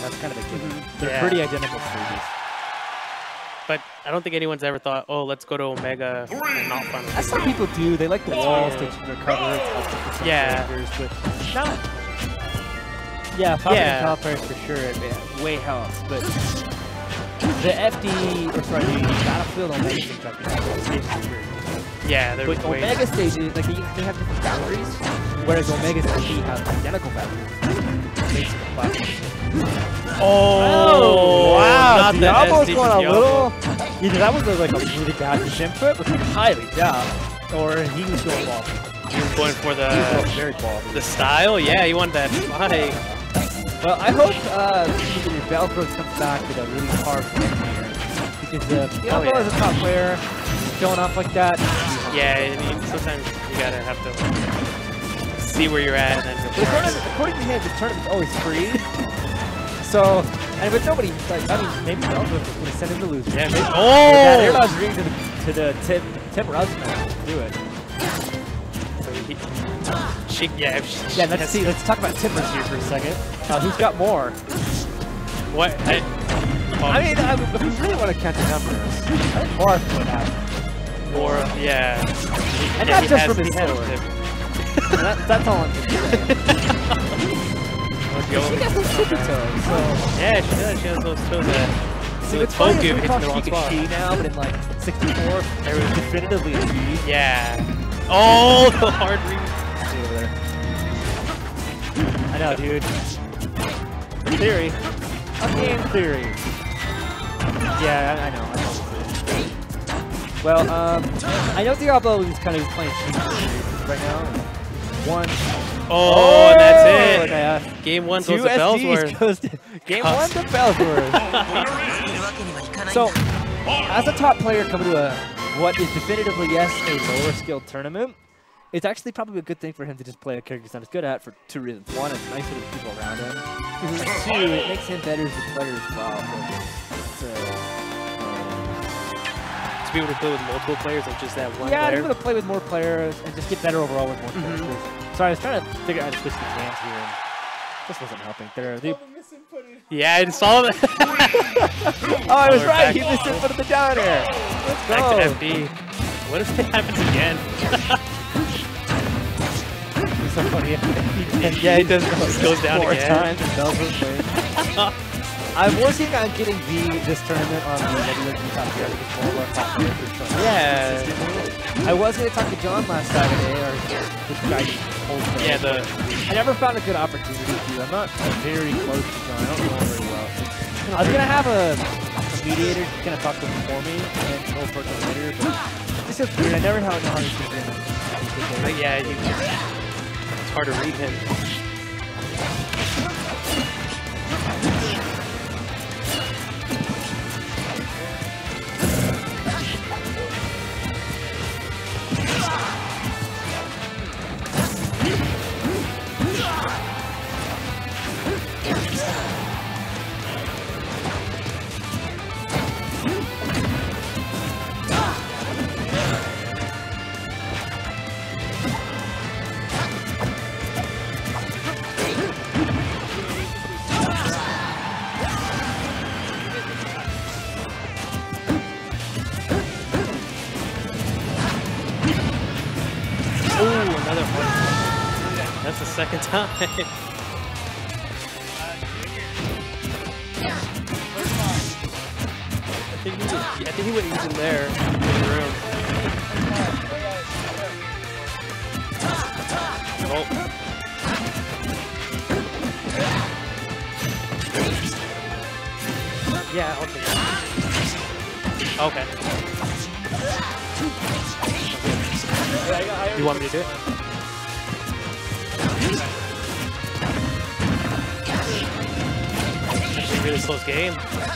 That's kind of a given. They're pretty identical stages. But I don't think anyone's ever thought, oh, let's go to Omega and not Final As some people do. They like the walls to recover. Yeah. But not. Yeah, Power for sure. It way helps. But the FD, or sorry, the Battlefield Omega things like that. Yeah, they're but Omega stages, like they have different boundaries, whereas Omega's FD have identical boundaries. Oh, wow! Diablo's going a little. Either that was like a really bad input, which I highly doubt, or he was going ball. He was going for the very ball. The style, yeah, he wanted that spike. Well, I hope Velcro comes back with a really hard win here, because Diablo is a top player, showing off like that. Yeah, and sometimes you gotta have to see where you're at, and then according to him, the tournament's always free. So, and with nobody, like, I mean, maybe Velcro would have sent him to lose. Yeah, maybe. Oh! That air dodge ring to the Tim Rusman. Do it. Yeah, let's see. Let's talk about Timbers here for a second. Who's got more? What? I mean, if we really want to count the numbers, I think Marth would have more. Yeah, and not just from his head. That's all I'm saying. She got those tippy toes. So yeah, she does. She has those toes that. See, it's funny is we call She now, but in like 64, there was definitively a G. Yeah. Oh, the hard read. Over there. I know, dude. Theory. Game theory. Yeah, I know. Well, I know Diablo is kind of playing cheap right now. Oh, that's it. Yeah. Game 1 goes to Bellsworth. Game 1 to Bellsworth. So, as a top player coming to what is definitively, yes, a lower skilled tournament, it's actually probably a good thing for him to just play a character he's not as good at for 2 reasons. 1, it's nice for the people around him. 2, it makes him better as a player as well. To be able to play with multiple players and just that one player? Yeah, to be able to play with more players and just get better overall with more characters. Sorry, I was trying to figure out how to switch the cams here, and this wasn't helping. Yeah, I saw that. Oh, I was right. He misinputted the down air. Let's go. Back to FD. What if it happens again? It's so funny. Yeah, he does. It goes down 4 again. times. I'm working on getting this tournament on the regular top tier. Yeah. I was going to talk to John last Saturday, or the guy who holds me. Yeah, I never found a good opportunity to. I'm not very close to John. I don't know him very well. So I was going to have a mediator kind of talk to him for me, and then go for it later, but it's just weird. I never know how to speak to him. Yeah, it's hard to read him. Another one. That's the second time. I think he went in there in the room. Oh. Yeah, I'll take it. Okay. You want me to do it? Actually, really close game.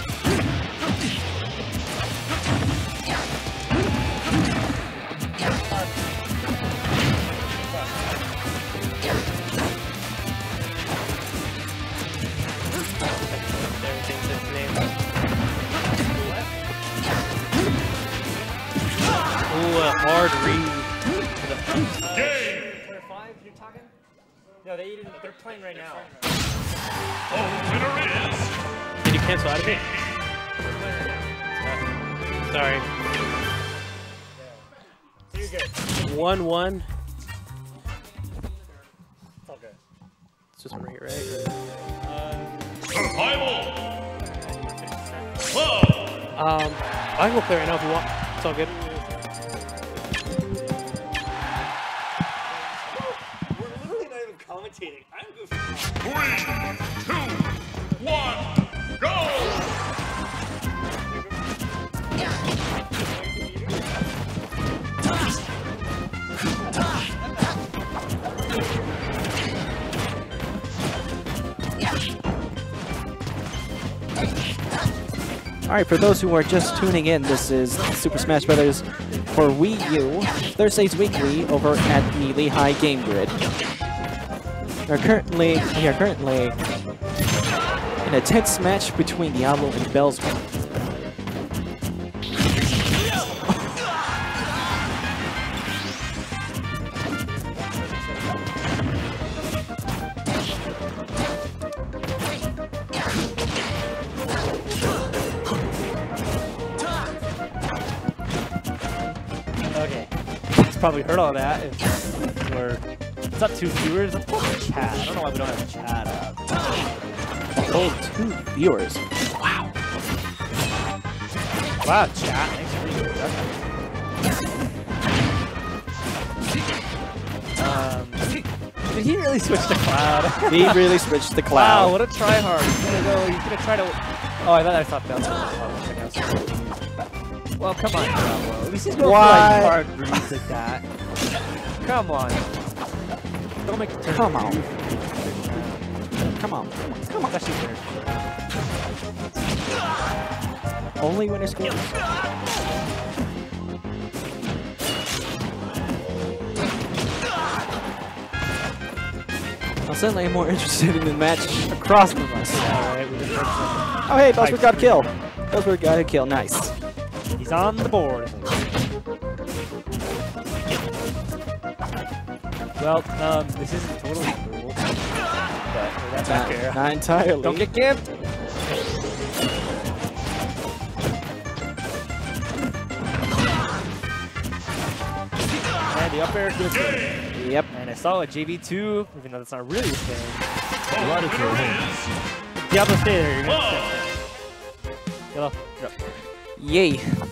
Ooh, a hard read. Player 5, you're talking? No, they're playing right now. The winner is cancel out of it. Sorry. You're good. 1-1. It's all good. It's just right, right? Survival. I can go play right now if you want. It's all good. We're literally not even commentating. I'm goofy. 3, 2, 1, go! Alright, for those who are just tuning in, this is Super Smash Bros. For Wii U, Thursdays weekly over at the Lehigh Game Grid. We are currently in a tense match between Diablo and Bellswing. Okay. It's probably heard all that. It's not 2 viewers. Let's pull the chat. I don't know why we don't have chat up. Oh, 2 viewers. Wow. Wow, chat. Thanks for the introduction. Did he really switch to Cloud? He really switched to Wow, Cloud. what a tryhard. He's gonna try to. Oh, I thought that was. Well, come on, Diablo. At least he's going for like hard reads like that. Come on. Don't make it turn. Come on. Come on. Come on. That's just weird. Only winner scores. I'm suddenly more interested in the match across from us. Alright, Oh, hey, Bellsword got a kill. Bellsword got a kill. Nice. he's on the board. Well, this isn't totally cool, but that's not fair. Not entirely. Don't get gimped. And the up air is good. Yep. And I saw a JV2, even though that's not really a thing. A lot of Diablo, stay there. You're gonna stay. Yellow, drop. Yay.